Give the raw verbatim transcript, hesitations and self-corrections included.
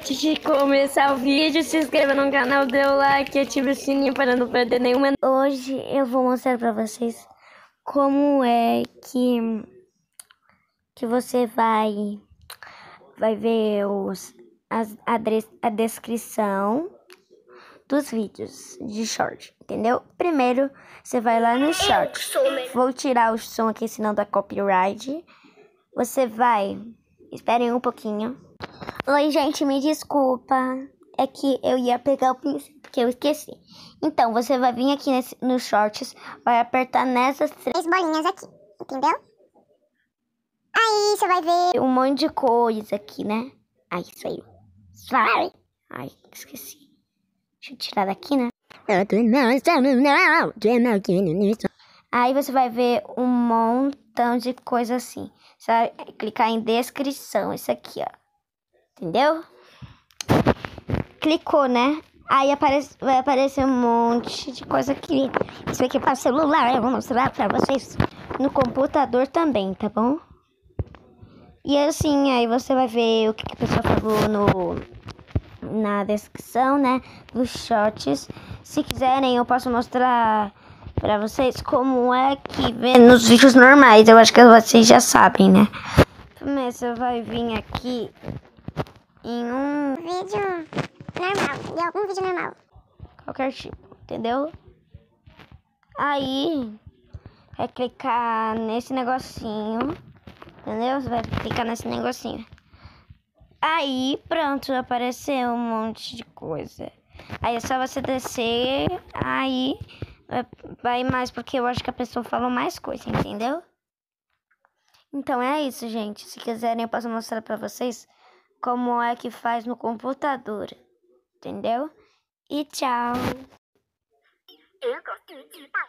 Antes de começar o vídeo, se inscreva no canal, dê o like e ative o sininho para não perder nenhuma. Hoje eu vou mostrar para vocês como é que, que você vai, vai ver os, as, a, a descrição dos vídeos de short, entendeu? Primeiro, você vai lá no short. Vou tirar o som aqui, senão dá copyright. Você vai... Esperem um pouquinho. Oi, gente, me desculpa. É que eu ia pegar o pincel, porque eu esqueci. Então, você vai vir aqui nesse, nos shorts, vai apertar nessas três bolinhas aqui, entendeu? Aí você vai ver um monte de coisa aqui, né? Ai, isso aí. Vai. Ai, esqueci. Deixa eu tirar daqui, né? Aí você vai ver um montão de coisa assim. Você vai clicar em descrição, isso aqui, ó. Entendeu? Clicou, né? Aí aparece, vai aparecer um monte de coisa aqui. Isso aqui é para celular, eu vou mostrar pra vocês no computador também, tá bom? E assim, aí você vai ver o que, que a pessoa falou no, na descrição, né? Dos shorts. Se quiserem, eu posso mostrar pra vocês como é que vê nos vídeos normais. Eu acho que vocês já sabem, né? Primeiro você vai vir aqui em um vídeo normal, em algum vídeo normal, qualquer tipo, entendeu? Aí vai clicar nesse negocinho, entendeu? Você vai clicar nesse negocinho. Aí pronto, apareceu um monte de coisa. Aí é só você descer, aí vai mais, porque eu acho que a pessoa falou mais coisa, entendeu? Então é isso, gente. Se quiserem eu posso mostrar pra vocês como é que faz no computador, entendeu? E tchau! Eu gosto de